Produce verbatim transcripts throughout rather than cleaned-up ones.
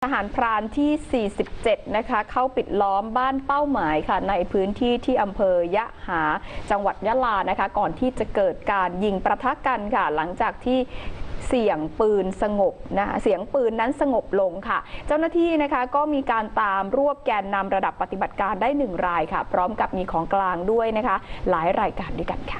ทหารพรานที่ สี่สิบเจ็ด นะคะเข้าปิดล้อมบ้านเป้าหมายค่ะในพื้นที่ที่อำเภอยะหาจังหวัดยะลานะคะก่อนที่จะเกิดการยิงประทะกันค่ะหลังจากที่เสียงปืนสงบนะเสียงปืนนั้นสงบลงค่ะเจ้าหน้าที่นะคะก็มีการตามรวบแกนนำระดับปฏิบัติการได้หนึ่งรายค่ะพร้อมกับมีของกลางด้วยนะคะหลายรายการด้วยกันค่ะ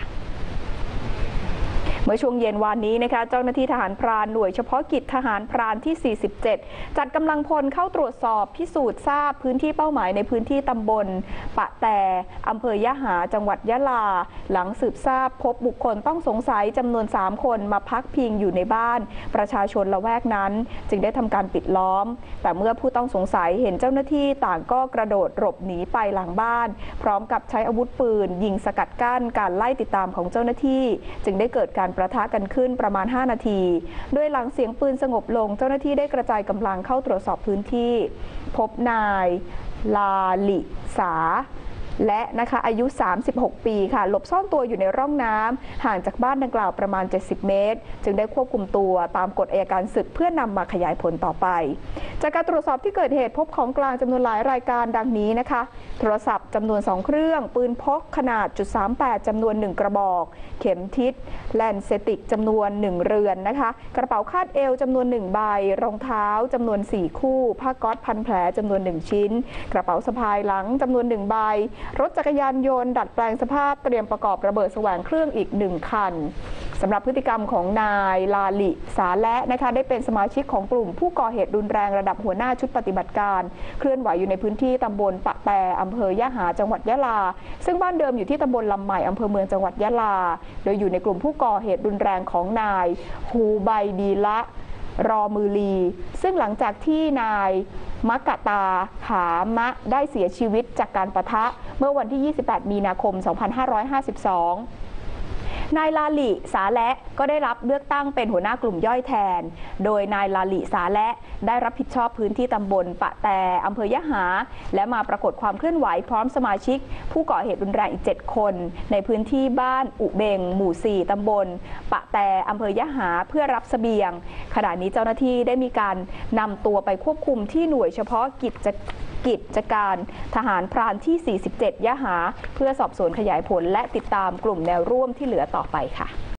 เมื่อช่วงเย็นวานนี้นะคะเจ้าหน้าที่ทหารพรานหน่วยเฉพาะกิจทหารพรานที่ สี่สิบเจ็ด จัดกำลังพลเข้าตรวจสอบพิสูจน์ทราบพื้นที่เป้าหมายในพื้นที่ตำบลปะแต่อำเภอยะหาจังหวัดยะลาหลังสืบทราบพบบุคคลต้องสงสัยจำนวน สาม คนมาพักพิงอยู่ในบ้านประชาชนละแวกนั้นจึงได้ทำการปิดล้อมแต่เมื่อผู้ต้องสงสัยเห็นเจ้าหน้าที่ต่างก็กระโดดหลบหนีไปหลังบ้านพร้อมกับใช้อาวุธปืนยิงสกัดกั้นการไล่ติดตามของเจ้าหน้าที่จึงได้เกิดการประทะกันขึ้นประมาณห้านาทีโดยหลังเสียงปืนสงบลงเจ้าหน้าที่ได้กระจายกำลังเข้าตรวจสอบพื้นที่พบนายลาลิสาและนะคะอายุ สามสิบหก ปีค่ะหลบซ่อนตัวอยู่ในร่องน้ำห่างจากบ้านดังกล่าวประมาณ เจ็ดสิบ เมตรจึงได้ควบคุมตัวตามกฎอัยการศึกเพื่อนำมาขยายผลต่อไปจากการตรวจสอบที่เกิดเหตุพบของกลางจำนวนหลายรายการดังนี้นะคะโทรศัพท์จำนวนสองเครื่องปืนพกขนาด จุดสามแปด จำนวนหนึ่งกระบอกเข็มทิศแลนเซติกจำนวนหนึ่งเรือนนะคะกระเป๋าคาดเอวจำนวนหนึ่งใบรองเท้าจำนวนสี่คู่ผ้าก๊อซพันแผลจำนวนหนึ่งชิ้นกระเป๋าสะพายหลังจำนวนหนึ่งใบรถจักรยานยนต์ดัดแปลงสภาพเตรียมประกอบระเบิดแสวงเครื่องอีกหนึ่งคันสำหรับพฤติกรรมของนายลาลิสาและนะคะได้เป็นสมาชิกของกลุ่มผู้ก่อเหตุรุนแรงระดับหัวหน้าชุดปฏิบัติการเคลื่อนไหวอยู่ในพื้นที่ตำบลปะแต่อำเภอยะหาจังหวัดยะลาซึ่งบ้านเดิมอยู่ที่ตำบลลำใหม่อำเภอเมืองจังหวัดยะลาโดยอยู่ในกลุ่มผู้ก่อเหตุรุนแรงของนายฮูไบดีละรอมือลีซึ่งหลังจากที่นายมักกะตาหามะได้เสียชีวิตจากการปะทะเมื่อวันที่ ยี่สิบแปด มีนาคม สองพันห้าร้อยห้าสิบสองนายลาลิสาและก็ได้รับเลือกตั้งเป็นหัวหน้ากลุ่มย่อยแทนโดยนายลาลิสาและได้รับผิดชอบพื้นที่ตำบลปะแต่อำเภอยะหาและมาปรากฏความเคลื่อนไหวพร้อมสมาชิกผู้ก่อเหตุรุนแรงอีกเจ็ดคนในพื้นที่บ้านอุเบงหมู่สี่ตำบลปะแต่อำเภอยะหาเพื่อรับเสบียงขณะนี้เจ้าหน้าที่ได้มีการนำตัวไปควบคุมที่หน่วยเฉพาะกิจกิจการทหารพรานที่ สี่สิบเจ็ด ยะหาเพื่อสอบสวนขยายผลและติดตามกลุ่มแนวร่วมที่เหลือต่อไปค่ะ